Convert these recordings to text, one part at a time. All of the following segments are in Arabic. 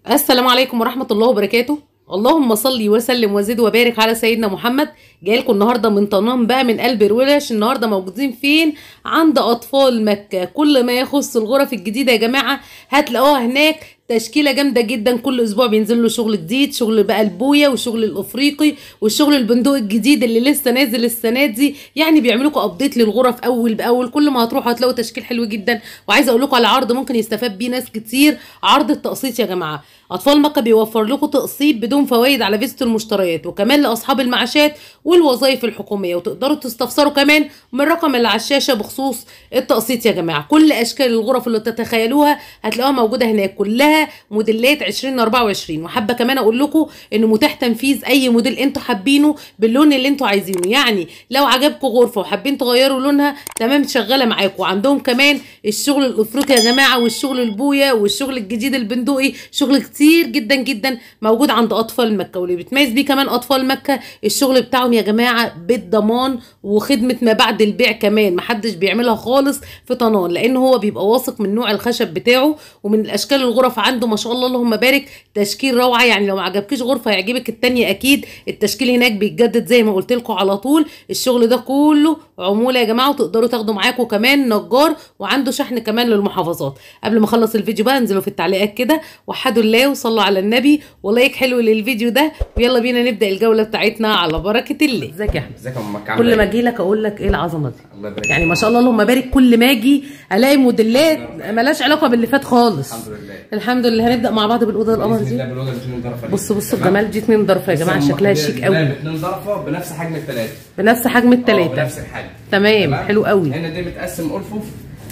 السلام عليكم ورحمة الله وبركاته. اللهم صل وسلم وزد وبارك على سيدنا محمد. جاي لكم النهارده من طنان بقى، من قلب الورش. النهارده موجودين فين؟ عند اطفال مكة. كل ما يخص الغرف الجديدة يا جماعة هتلاقوها هناك. تشكيله جامده جدا، كل اسبوع بينزل له شغل جديد، شغل بقى البويه وشغل الافريقي والشغل البندق الجديد اللي لسه نازل السنه دي. يعني بيعملوا لكم ابديت للغرف اول باول. كل ما هتروحوا هتلاقوا تشكيل حلو جدا. وعايزه اقول لكم على عرض ممكن يستفاد بيه ناس كتير، عرض التقسيط يا جماعه. اطفال مكة بيوفر لكم تقسيط بدون فوائد على فيزة المشتريات، وكمان لاصحاب المعاشات والوظائف الحكوميه. وتقدروا تستفسروا كمان من الرقم اللي على الشاشه بخصوص التقسيط يا جماعه. كل اشكال الغرف اللي تتخيلوها هتلاقوها موجوده هناك، كلها موديلات 2024. وحابه كمان اقول لكم ان متاح تنفيذ اي موديل انتوا حابينه باللون اللي انتوا عايزينه. يعني لو عجبكم غرفه وحابين تغيروا لونها تمام، شغاله معاكم. وعندهم كمان الشغل الافريقي يا جماعه، والشغل البويه والشغل الجديد البندقي. شغل كتير جدا جدا موجود عند اطفال مكة. واللي بيتميز بيه كمان اطفال مكة الشغل بتاعهم يا جماعه بالضمان وخدمه ما بعد البيع كمان. محدش بيعملها خالص في طنان، لان هو بيبقى واثق من نوع الخشب بتاعه ومن الاشكال. الغرف عنده ما شاء الله اللهم بارك تشكيل روعه. يعني لو ما عجبكيش غرفه هيعجبك التانية اكيد. التشكيل هناك بيتجدد زي ما قلت لكم على طول. الشغل ده كله عموله يا جماعه، وتقدروا تاخدوا معاكم كمان نجار، وعنده شحن كمان للمحافظات. قبل ما اخلص الفيديو بقى انزلوا في التعليقات كده وحدوا الله وصلوا على النبي ولايك حلو للفيديو ده، ويلا بينا نبدا الجوله بتاعتنا على بركه الله. ازيك يا احمد؟ ازيك يا ام مكة؟ كل ما اجي لك اقول لك ايه العظمه دي. الله يبارك يعني ما شاء الله اللهم بارك. كل ما اجي الاقي موديلات مالهاش علاقه باللي فات خالص. الحمد لله الحمد لله. هنبدا مع بعض بالاوضه القمر دي. بالاوضه الاثنين ضرفه. بصوا الجمال دي 2 ضرفه يا جماعه، شكلها شيك قوي. اثنين ضرفه بنفس حجم الثلاثه. بنفس حجم الثلاثه. بنفس الحجم. تمام. حلو قوي. هنا دي متقسم ارفف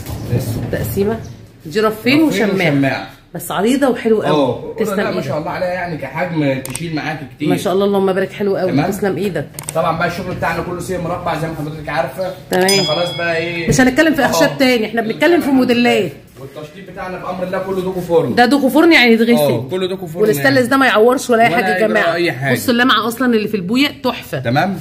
تقسيمه جرافين وشماع بس عريضه وحلو قوي. تسلم ايدك. ما شاء الله عليها، يعني كحجم تشيل معاك كتير ما شاء الله اللهم بارك. حلو قوي. تسلم ايدك. طبعا بقى الشغل بتاعنا كله سير مربع زي ما حضرتك عارفه. تمام. خلاص بقى ايه، مش هنتكلم في اخشاب تاني، احنا بنتكلم في موديلات. والتشطيب بتاعنا بامر الله كله دوكو فرن. ده دوكو فرن يعني يتغسل. كله دوكو فرن. والاستانلس ده ما يعورش ولا اي حاجه يا جماعه. حاجة. بصوا اللمعه اصلا اللي في البويه تحفه. تمام.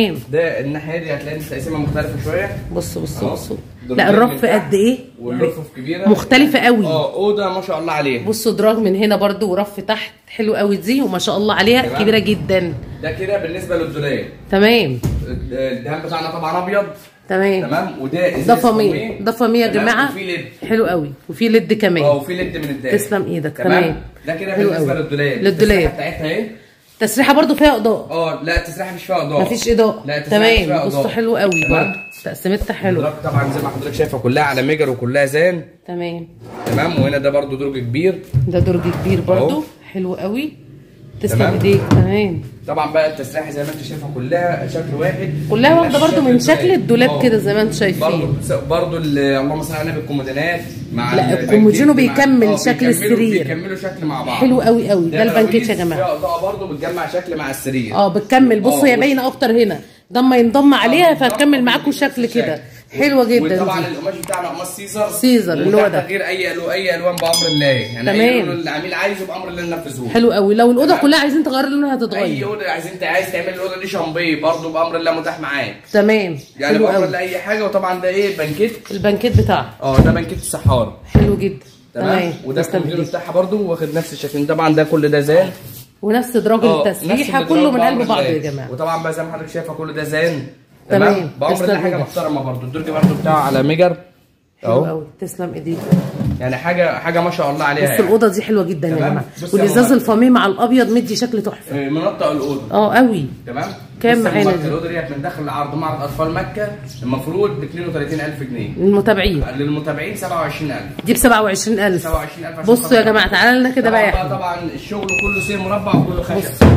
ده الناحيه دي هتلاقي تقسيمه مختلفه شويه. بصوا لا الرف قد ايه، والرفوف كبيره مختلفه قوي. اوضه ما شاء الله عليها. بصوا دراج من هنا برده ورف تحت حلو قوي دي، وما شاء الله عليها تمام. كبيره جدا. ده كده بالنسبه للدولاب. تمام. الدهان بتاعنا طبعا ابيض. تمام. وده ضفاميه يا جماعه. وفي ليد حلو قوي، وفي ليد كمان. وفي ليد من الدهان. تسلم ايدك. تمام. ده كده بالنسبه للدولاب. التسريحه بتاعتها ايه؟ التسريحه برده فيها اضاءه. لا التسريحه مش فيها اضاءه. مفيش اضاءه. لا التسريحه مش فيها اضاءه. بصوا حلو قوي برده، تقسيمتها حلوه. طبعا زي ما حضرتك شايفه كلها على ميجر وكلها زان. تمام. وهنا ده برده درج كبير. ده درج كبير برده حلو قوي. تسلم ايديك. تمام. طبعا بقى التسريحه زي ما انت شايفه كلها شكل واحد، كلها واخده برده من شكل الدولاب كده زي ما انتم شايفين. برده اللهم صل على النبي الكومودينات مع لا الكومودينو بيكمل شكل السرير. بيكملوا شكل مع بعض. حلو قوي قوي. ده البنكيت يا جماعه. فيها اضاءه برده بتجمع شكل مع السرير. بتكمل. بصوا هي باينه اكتر هنا، ده اما ينضم عليها فهتكمل معاكم شكل كده. حلوه جدا. وطبعا القماش بتاعنا قماش سيزر اللي هو ده غير اي الوان بامر الله. يعني اي لون العميل عايزه بامر الله ننفذه. حلو قوي. لو الاوضه كلها عايزين تغيروا لونها هتتغير. اي اوضه عايز تعمل الاوضه دي شامبيه برضه بامر الله متاح معاك. تمام. يعني بامر الله اي حاجه. وطبعا ده ايه بنكيت. البنكيت بتاعها ده بنكيت السحاره. حلو جدا. تمام. وده الكومودينو بتاعها برضه واخد نفس الشكل. طبعا ده كل ده زان ونفس دراج التسريحه كله من قلب بعضه يا جماعه. وطبعا بقى زي ما حضرتك شايفه كل ده زان. تمام. بامر الله حاجه محترمه برضه. الدرج برضه بتاعه على ميجر. حلو قوي. تسلم ايديك. يعني حاجه ما شاء الله عليها. بص الاوضه دي حلوه جدا يا جماعه. والازاز الفاميه مع الابيض مدي شكل تحفه. منطق الاوضه قوي. تمام. كام معانا دي؟ الاوضه ديت من داخل العرض معرض اطفال مكه المفروض ب 32000 جنيه. للمتابعين 27000. دي ب 27000. بصوا يا جماعه تعالى لنا كده بقى يا احمد. طبعا الشغل كله سير مربع وكله خشب.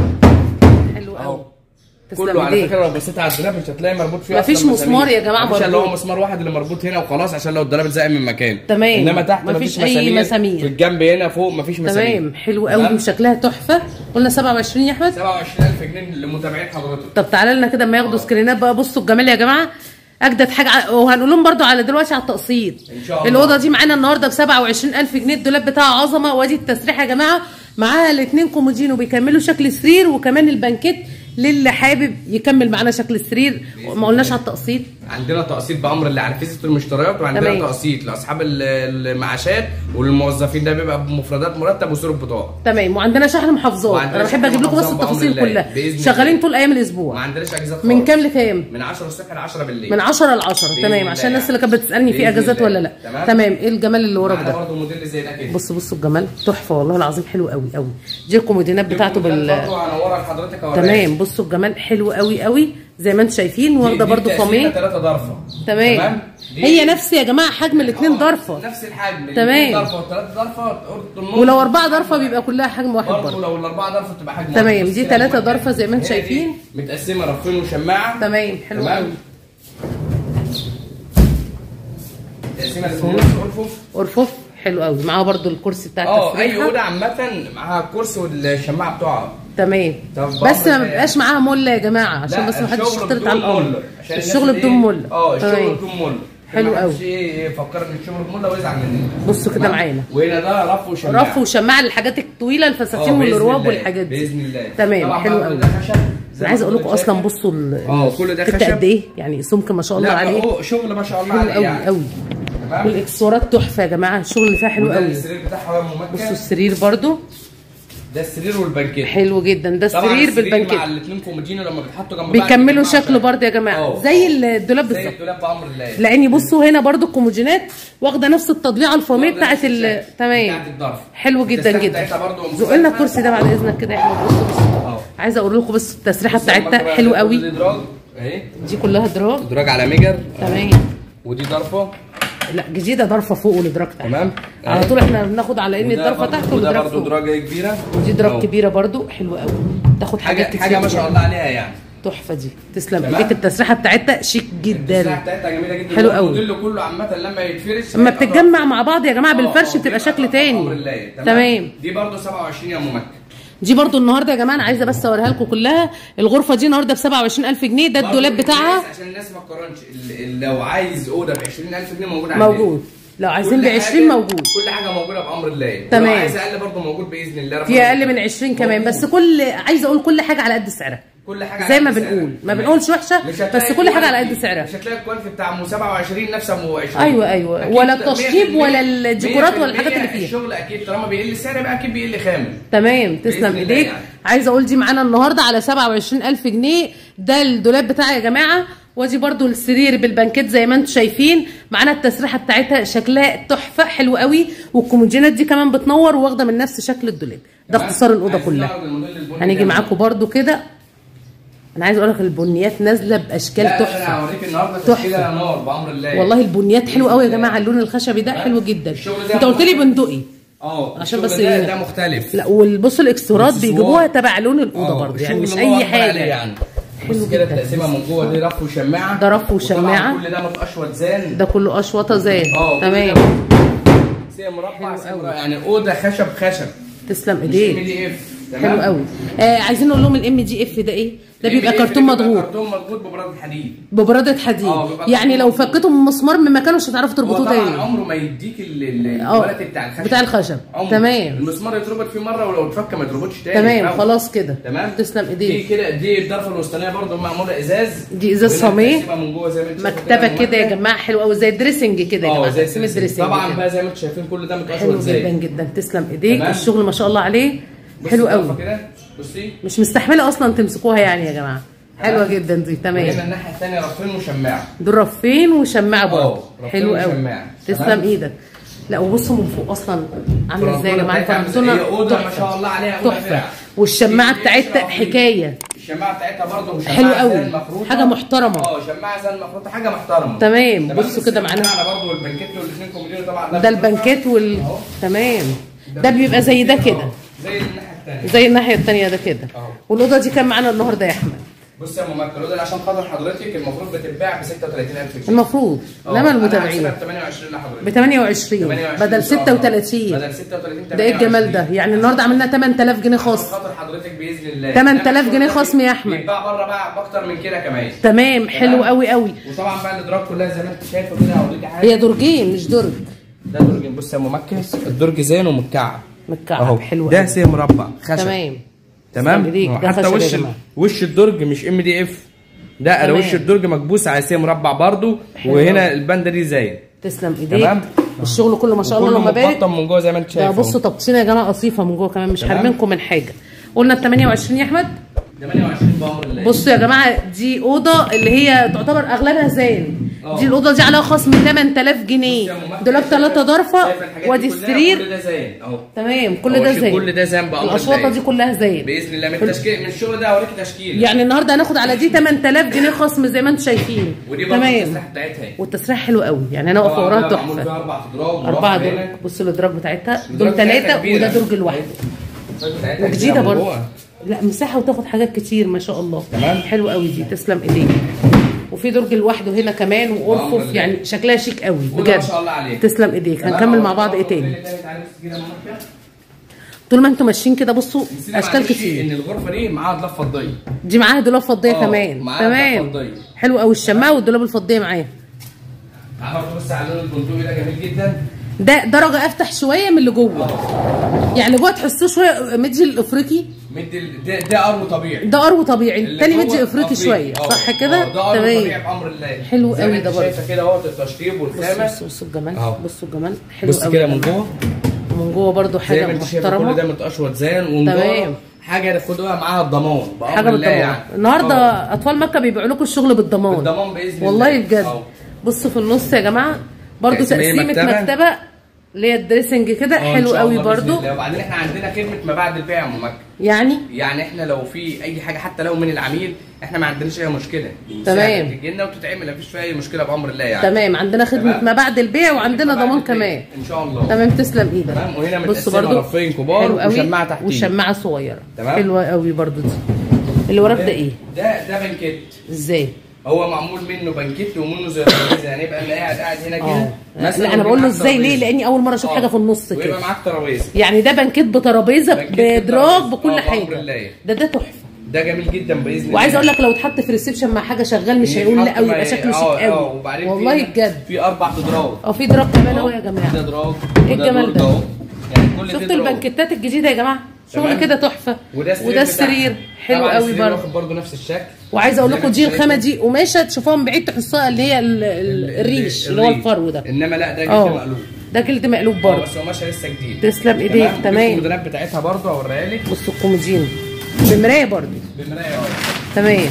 حلو قوي. كله على فكره لو بصيت على الدولاب مش هتلاقي مربوط فيه. مفيش مسمار يا جماعه مربوط. مفيش الا هو مسمار واحد اللي مربوط هنا وخلاص عشان لو الدولاب اتزق من مكان. تمام. انما تحت مفيش اي مسامير. في الجنب هنا فوق مفيش مسامير. تمام. حلو قوي وشكلها تحفه. قلنا 27 يا احمد. 27000 جنيه لمتابعين حضرتك. طب تعالى لنا كده اما ياخدوا سكرينات بقى. بصوا الجمال يا جماعه. اجدد حاجه وهنقول لهم برده على دلوقتي على التقسيط ان شاء الله. الاوضه دي معانا النهارده ب 27000 جنيه. الدولاب بتاعها عظمه. وادي التسريحه يا جماعه معاها الاثنين كومودينو بيكملوا شكل السرير، وكمان البنكيت للي حابب يكمل معانا شكل السرير. ما قلناش على التقسيط. عندنا تقسيط بامر الله على فيزة المشتريات، وعندنا تقسيط لاصحاب المعاشات وللموظفين، ده بيبقى بمفردات مرتب وصوره بطاقه. تمام. وعندنا شحن محافظات، انا بحب اجيب لكم بس التفاصيل كلها. شغالين طول ايام الاسبوع، ما عندناش اجازات. من كام لكام؟ من 10 الصبح ل 10 بالليل. من 10 ل 10. تمام، عشان الناس اللي كانت بتسالني في اجازات ولا لا. تمام. ايه الجمال اللي وراك ده؟ برضه موديل زي ده كده. بصوا الجمال تحفه والله العظيم، حلو قوي قوي. دي الكومودينات بتاعته برضه هنورها لحضرتك. تمام. بصوا الجمال حلو قوي قوي زي ما انتم شايفين، واخده برضه فاميه 3 ضرفه. تمام. هي نفس يا جماعه حجم الاثنين ضرفه، نفس الحجم. تمام. ضرفه و3 ضرفه. ولو 4 ضرفه بيبقى كلها حجم واحد برضه. لو ال4 ضرفه بتبقى حجم واحد. تمام. دي 3 ضرفه زي ما انتم شايفين، متقسمه رفين وشماعه. تمام. حلو قوي. تقسيمه ارفف حلو قوي. معاها برضو الكرسي بتاع التفريحه. اي اوضه عامه معاها الكرسي والشماعه بتوعها. تمام. بس ما بيبقاش معاها مله يا جماعه، عشان بس ما حدش يختلط على الامر. الشغل بدون مله. الشغل بدون مله. حلو قوي. فكرني ان الشغل بمله ويزعل مني. بصوا كده معانا. وهنا ده رف وشماعه. رف وشماعه للحاجات الطويله، الفساتين والرواب والحاجات دي. باذن الله. تمام. حلو قوي. انا عايزه اقول لكم اصلا بصوا كل ده خشب قد ايه يعني، سمك ما شاء الله عليه. شغل ما شاء الله عليه قوي يعني. قوي. والاكسسوارات تحفه يا جماعه، الشغل اللي فيها حلو قوي. السرير بتاعها ممكن. بصوا السرير برضو ده السرير والبنكيت حلو جدا. ده السرير بالبنكيت مع الاثنين كومودينو لما بيتحطوا جنب بعض بيكملوا شكله برضه يا جماعه. زي الدولاب بالظبط. زي الدولاب بامر الله. لاني بصوا هنا برضه الكومودينات واخده نفس التضليعه الفاميه بتاعت تمام. حلو جدا جدا. زق لنا الكرسي ده بعد اذنك كده يا احمد. بصوا عايزه اقول لكم بس التسريحه بتاعتها حلو قوي. دي كلها دراج على ميجر. تمام. ودي ضرفه. لا جديده ضرفه فوق والادراج تحت. تمام. على طول احنا بناخد على ان الضرفه تحت والادراج فوق. وده برضه دراجه كبيره. ودي دراج كبيره برضه حلوه قوي، تاخد حاجات كتير. حاجه ما شاء الله عليها يعني. تحفه دي. تسلم ايديك. التسريحه بتاعتها شيك جدا. التسريحه بتاعتها جميله جدا. حلو قوي. الموديل كله عامه لما يتفرش اما بتتجمع مع بعض يا جماعه بالفرش بتبقى شكل تاني. تمام. دي برضه 27 يا ممكن. دي برضو النهارده يا جماعه انا عايزه بس اوريها لكم كلها. الغرفه دي النهارده ب 27000 جنيه. ده الدولاب بتاعها عشان الناس ما تقارنش. لو عايز اوضه ب 20000 جنيه موجود عندنا. موجود. لو عايزين ب 20 موجود. كل حاجه موجوده بامر الله. تمام. لو عايز اقل برضه موجود باذن الله. في اقل من 20 كمان. بس عايزه اقول كل حاجه على قد سعرها. كل حاجه زي ما بنقول، ما بنقولش وحشه، بس كل حاجه على قد سعرها. مش هتلاقي الكواليتي بتاع ام 27 نفس ام 20. ايوه ولا التشطيب ولا الديكورات ولا الحاجات اللي فيها. الشغل اكيد طالما بيقل السعر يبقى اكيد بيقل خامل. تمام. تسلم ايديك. يعني. عايزه اقول دي معانا النهارده على 27000 جنيه. ده الدولاب بتاعي يا جماعه. ودي برضو السرير بالبنكيت زي ما انتم شايفين. معانا التسريحه بتاعتها شكلها تحفه حلو قوي، والكومودينات دي كمان بتنور واخده من نفس شكل الدولاب. ده اختصار الاوضه كلها. هنيجي معاكم برضو كده. انا عايز اقول لك البنيات نازله باشكال تحفه. انا هوريك النهارده تشكيله نار بامر الله. والله البنيات حلو قوي يا جماعه. اللون الخشبي ده حلو جدا. انت قلت لي بندقي. عشان بس ده مختلف. لا وبصوا الاكسسوارات بيجيبوها تبع لون الاوضه برضه يعني مش اي حاجه يعني. حلو كده. التقسيمه من جوه دي رف وشماعه. ده رف وشماعه. كل ده متقشوط زان. ده كله اشوطه زان. تمام. سي مربع يعني اوضه خشب. تسلم ايديك. حلو قوي. عايزين نقول لهم الام دي اف ده ايه؟ ده بيبقى كرتون مضغوط. كرتون مضغوط ببراده حديد. ببراده حديد. يعني لو فكيتوا من مسمار من مكانه مش هتعرفوا تربطوه تاني. طبعا عمره ما يديك الكواليتي بتاع الخشب. تمام. المسمار يتربط فيه مره ولو اتفك ما يتربطش تاني. تمام. خلاص كده. تمام. تسلم ايديك. دي كده دي الضرفه الوسطانيه برده معموله ازاز. دي ازاز صاميه من جوه زي ما انتم شايفين. مكتبه كده يا جماعه حلوه قوي زي الدريسنج كده يا جماعه. زي الدريسنج. طبعا بقى زي ما انتم شايفين كل ده متقشوط زي. حلو جدا. تسلم ايديك. الشغل ما شاء الله عليه حلو قوي. بصي مش مستحمله اصلا تمسكوها يعني يا جماعه. حلوه جدا دي. تمام. هنا الناحيه الثانيه رفين وشماعه. دول رفين وشماعه برضه. حلو قوي. تسلم ايدك. لا وبصوا من فوق اصلا عامله ازاي يا جماعه. هي اوضه ما شاء الله عليها تحفه. والشماعه بتاعتها حكايه. الشماعه بتاعتها برضه حلو قوي. حاجه محترمه. شماعه زي المفروضه حاجه محترمه. تمام. بصوا كده معانا برضه البنكيت والاثنين كومودينو طبعا. ده البنكيت تمام. ده بيبقى زي ده كده. زي الناحيه الثانيه ده كده. والاوضه دي كام معانا النهارده يا احمد؟ بص يا ممكن الاوضه دي عشان خاطر حضرتك المفروض بتتباع ب 36000 جنيه. المفروض. انما المتابعين ب 28 لحضرتك. ب 28 بدل 36. بدل 36. ده ايه الجمال ده؟ يعني النهارده عملنا 8000 جنيه خصم. عشان خاطر حضرتك باذن الله. 8000 جنيه خصم يا احمد. بيتباع بره بقى باكتر من كده كمان. تمام. حلو قوي قوي. وطبعا بقى الادراج كلها زي ما انت شايفه كده. هوريك حاجه. هي درجين مش درج. ده درجين. بص يا ممكن الدرج زين ومتكعب. متكعب. حلو. ده سي مربع خشب. تمام. حتى وش الدرج مش ام دي اف. ده على وش الدرج مكبوس عايزاه مربع برده، وهنا الباندا دي زي. تسلم ايديك. تمام. الشغل كله ما شاء الله اللهم بارك. مبطن من جوه زي ما انت شايف. بصوا تبطينه يا جماعه قصيفه من جوه كمان، مش حارمينكم من حاجه. قلنا ال 28 يا احمد؟ 28 بامر الله. بصوا يا جماعه دي اوضه اللي هي تعتبر اغلبها زان. دي الاوضه دي عليها خصم 8000 جنيه. دولاب 3 ضرفه وادي السرير. كل ده زان اهو. تمام كل ده زان. كل ده زان بامر الله. الاشواطه دي كلها زان باذن الله. من التشكيل من الشغل ده هوريك تشكيل. يعني النهارده هناخد على دي 8000 جنيه خصم زي ما انتم شايفين. تمام. التسريح بتاعتها والتسريح حلو قوي، يعني انا واقفه وراها تحفه. معمول فيها 4 ادراج. 4 درج. بصوا الادراج بتاعتها دول 3 وده درج لوحده. وجديده برضه. لا مساحه وتاخد حاجات كتير ما شاء الله. تمام. حلو قوي دي تسلم ايديك. وفي درج لوحده هنا كمان وارفف، يعني شكلها شيك قوي بجد ما شاء الله عليك. تسلم ايديك. هنكمل مع بعض ايه تاني طول ما انتم ماشيين كده. بصوا اشكال كتير. ان الغرفه دي معاها دولاب فضيه. دي معاها دولاب فضيه كمان. تمام حلو قوي. الشماعه والدولاب الفضيه معاها. تعالوا بص على اللون البندقي ده جميل جدا. ده درجه افتح شويه من اللي جوه. يعني جوه تحسوه شويه مدي الافريقي. ده ارو طبيعي. ده ارو طبيعي. الثاني مدي افريقي شويه صح كده؟ ده ارو طبيعي بامر الله. حلو قوي ده برضه. شايفه كده اهو التشطيب والخامه. بصوا الجمال. بصوا الجمال حلو قوي. بص كده من جوه. من جوه برضه حاجه محترمه. كل ده متقشوط زان ومن جوه حاجه تاخدوها معاها الضمان حاجه بالضمان. يعني النهارده اطفال مكه بيبيعوا لكم الشغل بالضمان. باذن الله والله بجد. بصوا في النص يا جماعه برضه تقسيمه مكتبه اللي هي الدريسنج كده حلو قوي برضو. وبعدين احنا عندنا خدمه ما بعد البيع يا ام مكه. يعني احنا لو في اي حاجه حتى لو من العميل احنا ما عندناش اي مشكله. تمام. تيجي لنا وتتعمل مفيش فيها اي مشكله بامر الله يعني. تمام. عندنا خدمه ما بعد البيع وعندنا ضمان كمان ان شاء الله. تمام تسلم ايدك. تمام. وهنا متقسمه رفين كبار وشماعه تحتيه وشماعه صغيره. حلوه قوي برضو دي. اللي وراك ده ايه؟ ده بنكيت. ازاي؟ هو معمول منه بنكيت ومنه زي الترابيزه، يعني يبقى اللي قاعد هنا كده. لا انا بقول له ازاي ليه؟ لاني اول مره اشوف حاجه في النص كده. ويبقى معاك ترابيزه. يعني ده بنكيت بترابيزه بدراج بكل حاجه. ده تحفه. ده جميل جدا باذن الله. وعايزه اقول لك لو اتحط في ريسبشن مع حاجه شغال مش هيقول لا قوي، يبقى شكله شيك قوي. والله بجد. في 4 ادراج. في دراج كمان اهو يا جماعه. ده دراج. ايه الجمال ده؟ يعني كل شفتوا البنكتات الجديده يا جماعه؟ شغل كده تحفه. وده السرير حلو قوي برضه. واخد برضه نفس الشكل. وعايزه اقول لكم دي الخامه دي قماشه تشوفوها من بعيد تحسوها اللي هي الريش اللي هو الفرو ده. انما لا ده جلد مقلوب. ده جلد مقلوب برضه. بس قماشه لسه جديد. تسلم ايديك. تمام. الموديلات بتاعتها برضه هوريها لك. بصوا الكومودين بمرايه برضه. بمرايه تمام.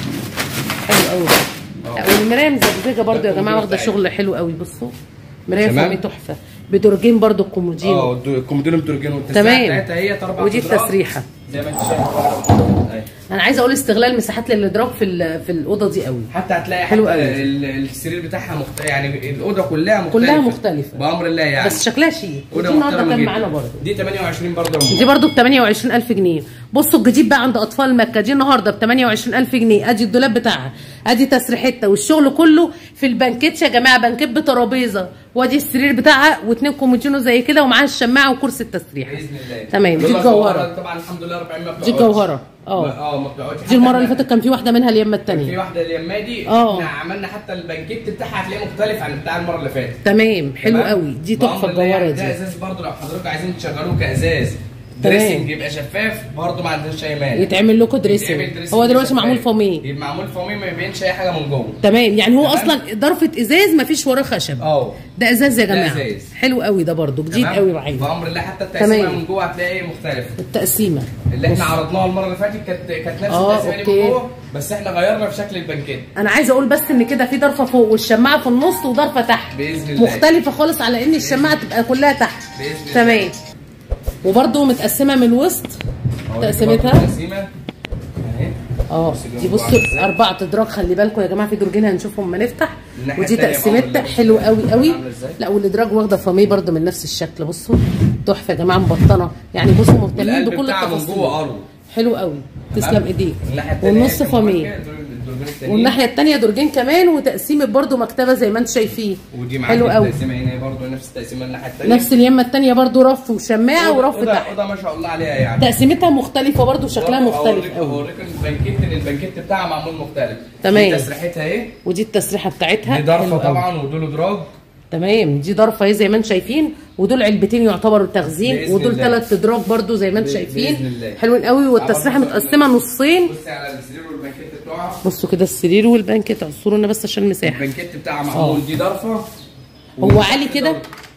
حلو قوي. والمرايه مزجزجه برضه يا جماعه واخده شغل حلو قوي. بصوا مرايه فومي تحفه بدرجين برضه الكومودين. الكومودين بدرجين والتسريحه بتاعتها هي 4 ودي التسريحه زي ما انت شايف. انا عايزه اقول استغلال مساحات للادراج في الاوضه دي قوي. حتى هتلاقي حلو السرير بتاعها يعني الاوضه كلها مختلفه بامر الله يعني. بس شكلها شيك. ودي النهارده كان معانا برضه. دي 28 برضه. دي برضه ب 28000 جنيه. بصوا الجديد بقى عند اطفال مكه دي النهارده ب 28000 جنيه. ادي الدولاب بتاعها، ادي تسريحتها والشغل كله في البنكيتش يا جماعه. بنكيت بترابيزه وادي السرير بتاعها و2 كومودينو زي كده ومعاها الشماعه وكرسي التسريح باذن الله. تمام. دي الجوهره طبعا الحمد لله 40 ما بتقعدش. دي الجوهره ما بتقعدش. دي المره اللي فاتت كان في واحده منها اليمه الثانيه. في واحده اليمه دي احنا عملنا حتى البنكيت بتاعها هتلاقيه مختلف عن بتاع المره اللي فاتت. تمام حلو قوي. دي تحفه الجوهره دي. ده ازاز برضه لو حضرتك عايزين تشغلوه كازاز دريسنج يبقى شفاف برضه ما عندناش اي مانع. يتعمل لكم دريسنج. هو دلوقتي معمول فوميه. يبقى معمول فوميه ما يبينش اي حاجه من جوه. تمام. يعني هو اصلا ضرفه ازاز ما فيش وراه خشب. ده ازاز يا جماعه. حلو قوي ده برضه جديد قوي معايا. بامر الله. حتى التقسيمه من جوه هتلاقي مختلفه. التقسيمه اللي احنا عرضناها المره اللي فاتت كانت نفس التقسيمه اللي من جوه، بس احنا غيرنا في شكل البنكيت. انا عايزه اقول بس ان كده في ضرفه فوق والشماعه في النص وضرفه تحت باذن الله مختلفه خالص على ان الشماعه تبقى كلها تحت باذن الله. تمام. وبرده متقسمه من الوسط تقسيمتها. دي بصوا 4 ادراج. خلي بالكم يا جماعه في درجين هنشوفهم اما نفتح. ودي تقسيمتها حلو قوي قوي. لا والادراج واخده فاميه برده من نفس الشكل. بصوا تحفه يا جماعه مبطنه. يعني بصوا مهتمين بكل التفاصيل. حلو قوي. تسلم ايديك. والنص فاميه والناحيه الثانيه درجين كمان وتقسيمه برده مكتبه زي ما انتم شايفين. ودي معاك التقسيمه هنا برده نفس التقسيمه الناحيه الثانيه. نفس اليمه الثانيه برده رف وشماعه ورف تحت. اوضه ما شاء الله عليها يعني. تقسيمتها مختلفه برده وشكلها مختلف قوي. اوريك البنكيت بتاعها معمول مختلف. تمام. دي تسريحتها اهي. ودي التسريحه بتاعتها. دي ضرفه طبعا ودول ادراج. تمام. دي ضرفه اهي زي ما انتم شايفين. ودول علبتين يعتبروا تخزين. ودول 3 ادراج برده زي ما انتم شايفين. حلوين قوي. والتسريحه متقسمه نصين. بصي على السرير والبنكيت بتوعه روعه. بصوا كده السرير والبنكت، اعصروا لنا بس عشان المساحه. البنكت بتاعها معمول دي ضرفه. هو عالي كده؟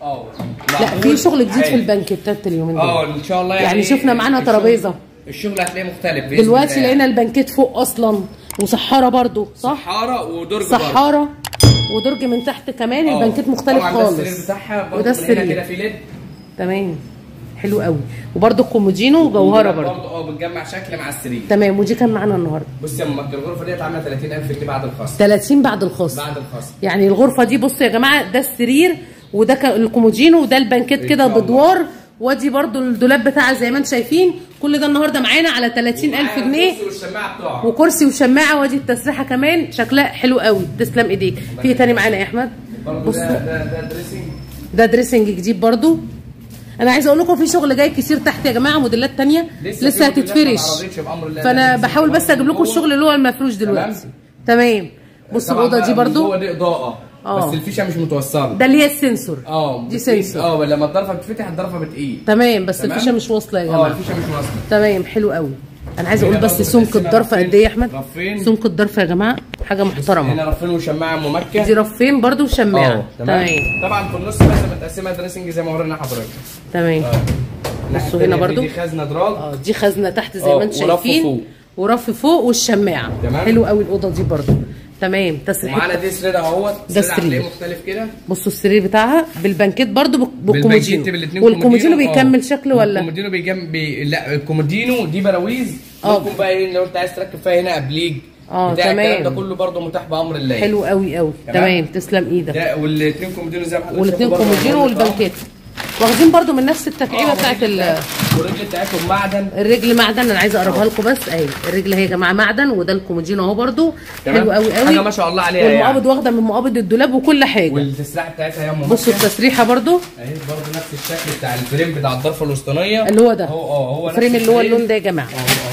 لا في شغل جديد في البنكتات اليومين دول. ان شاء الله يعني شفنا معانا ترابيزه، الشغل هتلاقيه مختلف دلوقتي لقينا البنكت فوق اصلا، وصحاره برضو صح؟ صحاره ودرج، صحاره ودرج من تحت كمان. البنكت مختلف خالص. ده السرير بتاعها، وده السرير كده في ليد. تمام حلو قوي. وبرده الكومودينو وجوهره برده بتجمع شكل مع السرير. تمام. ودي كان معانا النهارده. بصي يا ام مكه، الغرفه ديت عامله 30000 جنيه بعد الخصم. 30 بعد الخصم. يعني الغرفه دي بصوا يا جماعه، ده السرير وده الكومودينو وده البنكت كده بدوار، ودي برده الدولاب بتاعها زي ما انتم شايفين. كل ده النهارده معانا على 30000 جنيه. وكرسي والشماعه بتوعها، وكرسي وشماعه، ودي التسريحه كمان شكلها حلو قوي. تسلم ايديك. في ايه تاني معانا يا احمد؟ بصوا ده دريسنج. ده دريسنج جديد برده. انا عايزه اقول لكم في شغل جاي كتير تحت يا جماعه، موديلات تانية لسه هتتفرش، فانا بحاول بس اجيب لكم الشغل اللي هو المفروش دلوقتي. تمام. بصوا الاوضه دي برده، هو دي اضاءه بس الفيشه مش متوصله. ده اللي هي السنسور. دي سنسور. لما الضرفه بتفتح الضرفه بتقيل. تمام. بس الفيشه مش واصله يا جماعه. الفيشه مش واصله. تمام حلو قوي. انا عايزه اقول بس سمك الضرفه قد ايه يا احمد؟ رفين. سمك الضرفه يا جماعه حاجه محترمه. هنا رفين وشماعه ام مكه. دي رفين برده وشماعه. تمام. طبعا في النص بس متقسمه دريسنج زي ما ورينا حضرتك. تمام. بصوا هنا برده دي خزنه دراج. دي خزنه تحت زي ما انتم شايفين، ورف فوق والشماعه. حلو قوي الاوضه دي برده. تمام. تسريحه. ومعانا دي سرير اهوت. ده السرير مختلف كده. بصوا السرير بتاعها بالبنكت برده بالكومودينو. والكومودينو بيكمل شكل ولا؟ الكومودينو لا الكومودينو دي براويز. ممكن بقى ايه لو انت عايز تركب فيها هنا ابليج. تمام. الكلام ده كله برده متاح بامر الله. حلو قوي قوي. تمام. تسلم ايدك. ده والاثنين كومودينو زي ما حضرتك والاثنين كومودينو والبنكت واخدين برده من نفس التكعيبه بتاعت والرجل بتاعتهم معدن. الرجل معدن. انا عايزه اقربها لكم بس اهي الرجل اهي يا جماعه معدن، وده الكومودينو اهو برده حلو قوي قوي. حاجه ما شاء الله عليها. والمقابض واخده من مقابض الدولاب وكل حاجه. والتسريحه بتاعتها يا ام. بصوا التسريحه برده اهي برده نفس الشكل بتاع الفريم بتاع الضرفه الوسطانيه اللي هو ده. هو الفريم اللي هو اللون ده يا جماعه.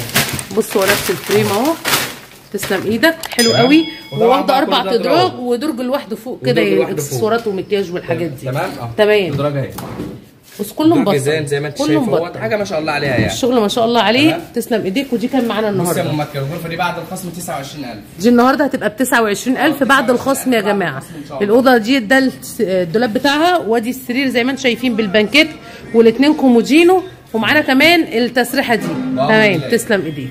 بصوا نفس الفريم اهو. تسلم ايدك. حلو قوي. واخده 4 ادراج ودرج لوحده فوق كده، اكسسوارات ومكياج والحاجات دي. تمام. ادراج اهي. بص كله مبطل زي ما انت شايف. هو حاجه ما شاء الله عليها يعني. الشغل ما شاء الله عليه. تسلم ايديك. ودي كان معانا النهارده. بص يا ام مكه، الغرفه دي بعد الخصم 29000. دي النهارده هتبقى ب 29000 بعد الخصم يا جماعه. الاوضه دي ده الدولاب بتاعها، وادي السرير زي ما انتم شايفين بالبنكت، والاثنين كومودينو، ومعانا كمان التسريحه دي. تمام. تسلم ايديك.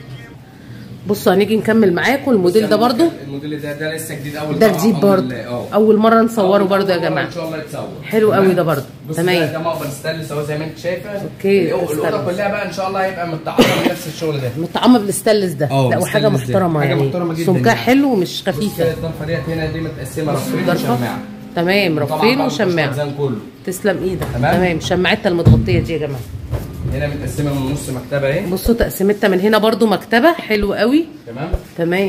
بصوا هنيجي نكمل معاكم الموديل ده برده. الموديل ده لسه جديد. ده جديد برده. اول مره نصوره برده يا جماعه. ان شاء الله يتصور. حلو قوي ده برده. تمام. ده مقبل ستانلس اهو زي ما انت شايفه. اوكي. الاوضه كلها بقى ان شاء الله هيبقى متطعمه بنفس الشغل ده. متطعمه بالستانلس ده. لا وحاجه محترمه يعني. حاجه محترمه جدا. سمكها حلو ومش خفيفه. الضرفه ديت هنا دي متقسمه رفين وشماعه. تمام. رفين وشماعه. تسلم ايدك. تمام. شماعتها المتغطيه دي يا جماعه. هنا متقسمه من نص مكتبه اهي. بصوا تقسيمتها من هنا برده مكتبه. حلو قوي. تمام.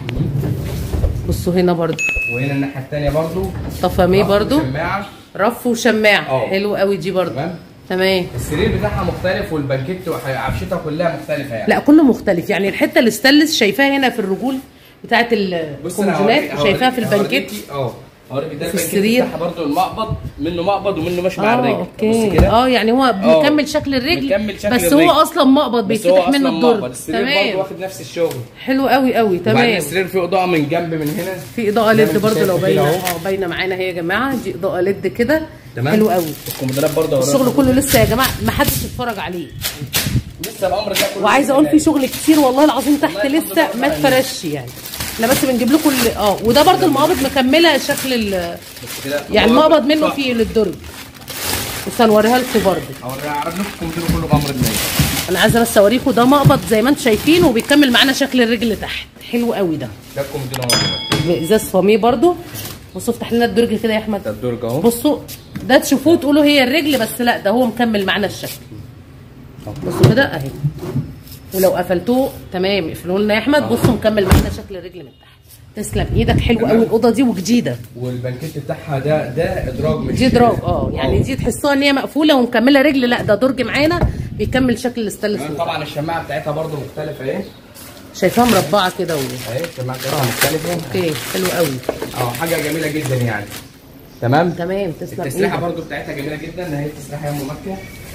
بصوا هنا برده. وهنا الناحيه الثانيه برده طفاميه برده. رف وشماعه. حلو قوي دي برده. تمام. السرير بتاعها مختلف والبنكت وعفشتها كلها مختلفه يعني. لا كله مختلف يعني. الحته الاستانلس شايفاها هنا في الرجول بتاعت الكومودينات، وشايفاها في البنكت. اوريك ده في السرير برضه المقبض منه مقبض ومنه ماشي مع الرجل. اوكي. يعني هو بيكمل شكل الرجل بس هو اصلا مقبض بيفتح منه الدرج. السرير برضه واخد نفس الشغل. حلو قوي قوي. تمام. وبعدين السرير فيه اضاءه من جنب من هنا. في اضاءه ليد برضه لو باينه. باينه معانا اهي يا جماعه. دي اضاءه ليد كده. حلو قوي. الكومودينات برضه الشغل كله لسه يا جماعه ما حدش اتفرج عليه لسه. الامر ده كله. وعايزه اقول في شغل كتير والله العظيم تحت لسه ما اتفرشش يعني. احنا بس بنجيب لكم وده برده المقابض مكمله شكل يعني المقبض منه في للدرج. بس هنوريها لكم برده. هعرض لكم الكمبيوتر كله بامر الله. انا عايزه بس اوريكم ده مقبض زي ما انتم شايفين، وبيكمل معانا شكل الرجل تحت. حلو قوي ده. ده الكمبيوتر ازاز فاميه برده. بصوا افتح لنا الدرج كده يا احمد. ده الدرج اهو. بصوا ده تشوفوه تقولوا هي الرجل، بس لا ده هو مكمل معانا الشكل. بصوا كده اهي. ولو قفلتوه تمام اقفلوه لنا يا احمد. بصوا مكمل معانا شكل الرجل من تحت. تسلم ايدك. حلو قوي الاوضه دي وجديده. والبنكيت بتاعها ده ادراج مش دي ادراج. يعني دي تحسوها ان هي مقفوله ومكمله رجل. لا ده درج معانا بيكمل شكل الاستانلس. طبعا الشماعه بتاعتها برده مختلفه اهي. شايفاها مربعه كده اهي الشماعه بتاعتها مختلفه. اوكي. حلو قوي. حاجه جميله جدا يعني. تمام. تسلم. التسريحه برده بتاعتها جميله جدا. اهي التسريحه يا ام مكه.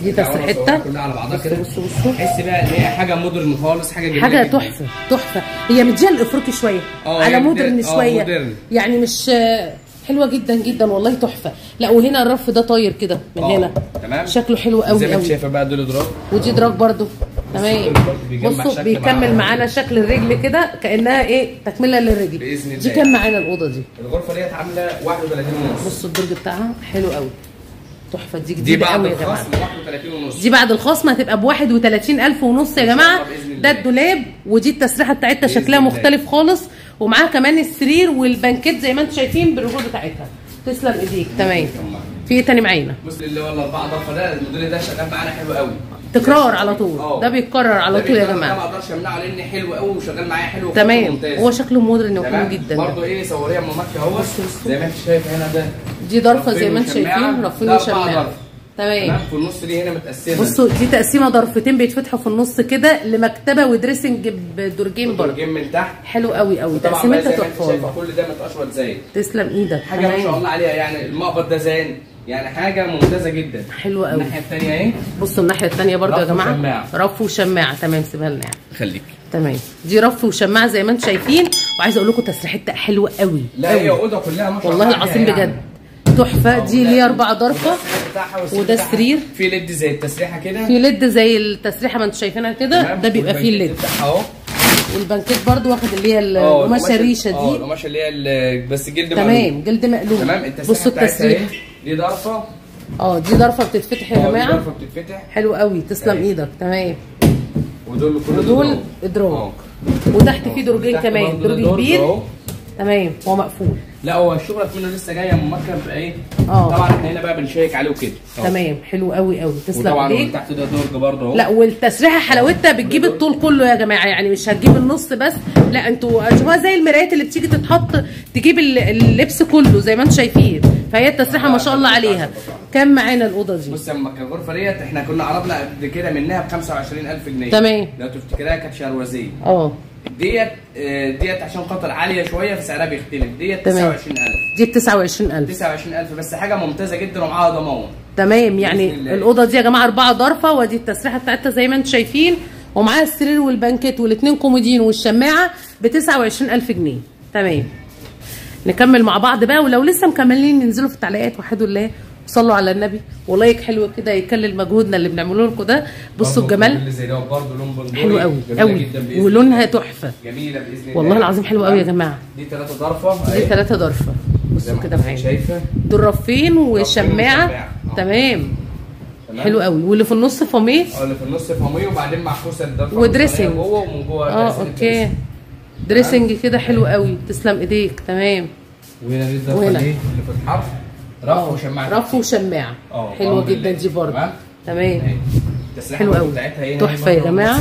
دي تسريحتها كلها على بعضها كده. بصوا تحس بقى ان هي حاجه مودرن خالص، حاجه جميله حاجه جدا. تحفه تحفه. هي مديه الافريقي شويه على مودرن شويه مودرن. يعني مش حلوه جدا جدا والله تحفه. لا وهنا الرف ده طاير كده من هنا تمام، شكله حلو قوي زي ما انت قوي. شايفه بقى دول دراج ودي دراج برده تمام. بصوا بيكمل معانا شكل الرجل كده كانها ايه تكمله للرجل باذن الله. دي كام معانا الاوضه دي؟ الغرفه ديت عامله 31 ونص. بصوا الدرج بتاعها حلو قوي تحفه. دي جديده قوي يا جماعه. دي بعد الخصم 31 ونص. دي بعد الخصم هتبقى ب 31,000 ونص يا جماعه. ده الدولاب ودي التسريحه بتاعتها شكلها مختلف خالص، ومعاها كمان السرير والبنكيت زي ما انتم شايفين بالرجول بتاعتها. تسلم ايديك تمام. في ايه تاني معانا؟ بص اللي هو الاربعه ضرفه ده الموديل ده شغال معانا حلو قوي، تكرار على طول. ده بيتكرر على طول يا جماعه. ما اقدرش امنعه لان حلو قوي وشغال معايا حلو تمام. هو شكله مودرن وحلو جدا. برضه ايه صوريه ام مكه اهو زي ما انت شايف هنا. ده دي ضرفه زي ما انتم شايفين رفين وشماعه تمام. في النص دي هنا متقسمه. بصوا دي تقسيمه ضرفتين بيتفتحوا في النص كده لمكتبه ودريسنج بدرجين برضه. درجين من تحت حلو قوي قوي. تقسيمتها تحفه والله. كل ده متقشوط زين. تسلم ايدك. حاجه ما شاء الله عليها يعني. المقبض ده زين يعني حاجه ممتازه جدا. حلوه قوي. الناحيه الثانيه اهي. بصوا الناحيه الثانيه برضه يا جماعه رف وشماعه. تمام سيبها لنا يعني. خليك تمام. دي رف وشماعه زي ما انتم شايفين. وعايزه اقول لكم تسريحتها حلوه قوي. لا هي اوضه كلها ما شاء الله والله العظيم بجد تحفه. دي ليه 4 ضرفه وده السرير. في ليد زي التسريحه كده. في ليد زي التسريحه ما انتم شايفينها كده. ده بيبقى فيه الليد اهو. والبنكيت برضو واخد اللي هي القماشه الريشه دي. القماشه اللي هي بس جلد مقلوب. تمام جلد مقلوب. تمام. بصوا التسريحه دي ضرفه. دي ضرفه بتتفتح يا جماعه. دي ضرفه بتتفتح حلو قوي. تسلم ايدك. تمام. ودول ادراج. وتحت في درجين كمان. درج كبير تمام. هو مقفول. لا هو الشغله منه لسه جايه من مكه بقى ايه. طبعا احنا هنا بقى بنشيك عليه وكده. تمام. حلو قوي قوي. تسلم ايدك. وطبعا تحت ده درج برضه اهو. لا والتسريحه حلاوتها بتجيب الطول كله يا جماعه يعني مش هتجيب النص بس. لا انتوا شوفوها زي المرايات اللي بتيجي تتحط تجيب اللبس كله زي ما انتم شايفين. فهي التسريحه ما شاء الله عليها. كام معانا الاوضه دي؟ بص يا ام مكه الغرفه ديت احنا كنا عرضنا قبل كده منها ب 25,000 جنيه. تمام. لو تفتكرها كانت شروازيه. ديت عشان خاطر عاليه شويه فسعرها بيختلف. ديت 29,000. دي 29,000. 29,000 بس حاجه ممتازه جدا ومعاها ضمان. تمام. يعني الاوضه دي يا جماعه 4 ضرفه ودي التسريحه بتاعتها زي ما انتم شايفين ومعاها السرير والبنكيت والاثنين كومودين والشماعه ب 29,000 جنيه. تمام. نكمل مع بعض بقى ولو لسه مكملين ننزلوا في التعليقات وحدوا الله وصلوا على النبي ولايك حلو كده يكلل مجهودنا اللي بنعمله لكم ده. بصوا الجمال اللي زي ده برضه لون بندوري حلو قوي قوي ولونها تحفه جميله باذن الله والله العظيم. حلو قوي يا جماعه. دي 3 ضرفه. دي 3 ضرفه. بصوا كده معايا شايفه دول رفين وشماعه. تمام. حلو قوي. واللي في النص فاميه. اللي في النص فاميه وبعدين معكوسه الضرفه ودريسنج جوه ومن جوه. اوكي دريسنج كده حلو قوي. تسلم ايديك. تمام. وهنا دي الضرفه اللي في الحرف رف وشماعه. رف وشماعه حلوه جدا دي برضه. تمام. حلو قوي. تحفه يا جماعه.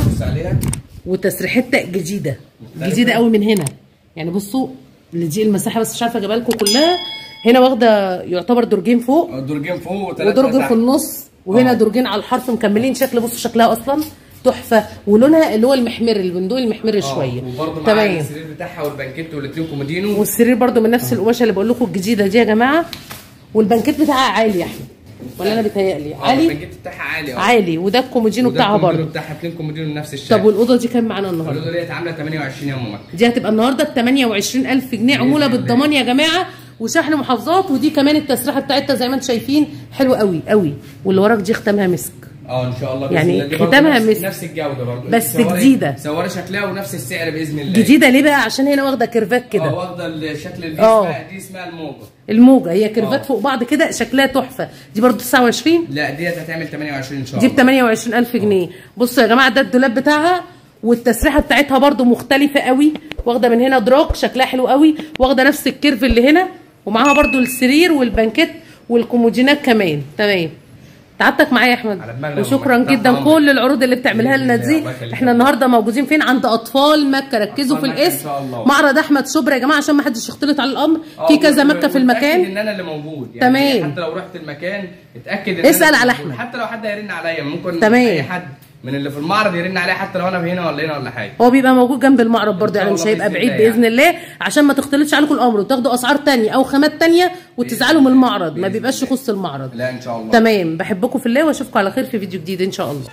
وتسريحتها جديده قوي من هنا يعني. بصوا اللي دي المساحه بس مش عارفه اجيبها لكم كلها. هنا واخده يعتبر درجين فوق. درجين فوق ودرج في النص وهنا درجين على الحرف مكملين شكل. بصوا شكلها اصلا تحفه ولونها اللي هو المحمر البندق المحمر شويه. وبرده معاها السرير بتاعها والبنكيت والاثنين كومودينو. والسرير برده من نفس القماشه اللي بقول لكم الجديده دي يا جماعه. والبنكيت بتاعها عالي يا احمد ولا انا بيتهيألي؟ عالي. البنكيت بتاعها عالي عالي. وده الكومودينو بتاعها برده. الكومودينو بتاعها اثنين كومودينو نفس الشكل. طب والاوضه دي كام معانا النهارده؟ الاوضه ديت عامله 28 يا ام مكه. دي هتبقى النهارده ب 28,000 جنيه عموله بالضمان يا جماعه وشحن محافظات. ودي كمان التسريحه بتاعتها زي ما انتم شايفين حلوه قوي قوي. واللي وراك دي ختامها مسك. ان شاء الله يعني ختامها نفس الجوده برضه بس جديده. صوره شكلها ونفس السعر باذن الله. جديده ليه بقى؟ عشان هنا واخده كيرفات كده. واخده الشكل اللي دي اسمها الموجه. هي كيرفات فوق بعض كده شكلها تحفه. دي برضه 29. لا ديت هتعمل 28 ان شاء الله. دي ب 28,000 جنيه. بصوا يا جماعه ده الدولاب بتاعها والتسريحه بتاعتها برضه مختلفه قوي. واخده من هنا دراج شكلها حلو قوي. واخده نفس الكيرف اللي هنا ومعاها برضه السرير والبنكيت والكومودينات كمان. تمام. تعبتك معايا يا احمد وشكرا جدا. كل العروض اللي بتعملها لنا دي. احنا النهارده موجودين فين؟ عند اطفال مكه. ركزوا في الاسم معرض احمد شبرا يا جماعه عشان ما حدش يختلط على الامر. في كذا مكه في المكان. ان انا اللي موجود يعني. تمام. حتى لو رحت المكان اتاكد ان اسال على احمد. حتى لو حد هيرن عليا ممكن تمام. اي حد من اللي في المعرض يرن عليه، حتى لو انا هنا ولا هنا ولا حاجه. هو بيبقى موجود جنب المعرض برضه يعني، مش هيبقى بعيد باذن الله، عشان ما تختلطش عليكم الامر وتاخدوا اسعار تانية او خامات تانية وتزعلوا من المعرض، ما بيبقاش يخص المعرض. لا ان شاء الله. تمام، بحبكم في الله واشوفكم على خير في فيديو جديد ان شاء الله.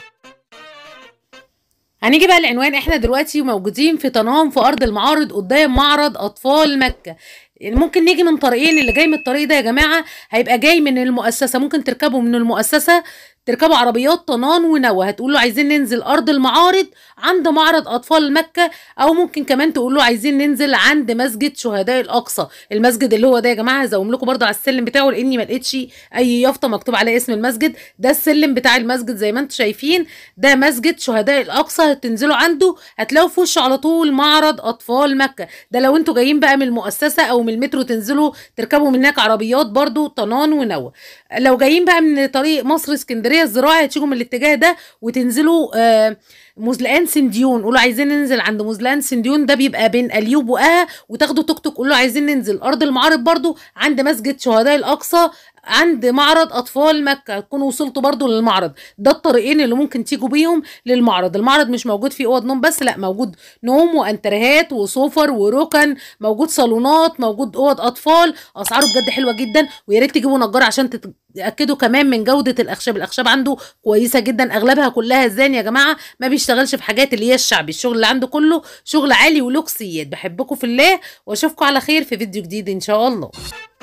هنيجي بقى العنوان. احنا دلوقتي موجودين في طنان في ارض المعارض قدام معرض اطفال مكه. يعني ممكن نيجي من طريقين، اللي جاي من الطريق ده يا جماعه هيبقى جاي من المؤسسه، ممكن تركبوا من المؤسسه، تركبوا عربيات طنان ونوى، هتقولوا عايزين ننزل ارض المعارض عند معرض اطفال مكه، او ممكن كمان تقولوا عايزين ننزل عند مسجد شهداء الاقصى. المسجد اللي هو ده يا جماعه هزوم لكم برده على السلم بتاعه، لاني ما لقيتش اي يافطه مكتوب عليه اسم المسجد. ده السلم بتاع المسجد زي ما انتم شايفين، ده مسجد شهداء الاقصى، هتنزلوا عنده هتلاقوا في وشه على طول معرض اطفال مكه. ده لو انتوا جايين بقى من المؤسسه او من المترو تنزلوا تركبوا من هناك عربيات برده طنان ونوى. لو جايين بقى من طريق مصر اسكندريه الزراعي هتيجوا من الاتجاه ده وتنزلوا مزلقان سنديون، قولوا عايزين ننزل عند مزلقان سنديون، ده بيبقى بين اليوب وقها، وتاخدوا توك توك قولوا عايزين ننزل ارض المعارض برضو عند مسجد شهداء الاقصى عند معرض اطفال مكه، تكونوا وصلتوا برضو للمعرض. ده الطريقين اللي ممكن تيجوا بيهم للمعرض. المعرض مش موجود فيه اوض نوم بس، لا موجود نوم وانتريهات وسفر وركن، موجود صالونات، موجود اوض اطفال، اسعاره بجد حلوه جدا. ويا ريت تجيبوا نجار عشان تتاكدوا كمان من جوده الاخشاب. الاخشاب عنده كويسه جدا، اغلبها كلها زان يا جماعه، ما بيشتغلش في حاجات اللي هي الشعبي، الشغل اللي عنده كله شغل عالي ولوكسيات. بحبكم في الله واشوفكم على خير في فيديو جديد ان شاء الله.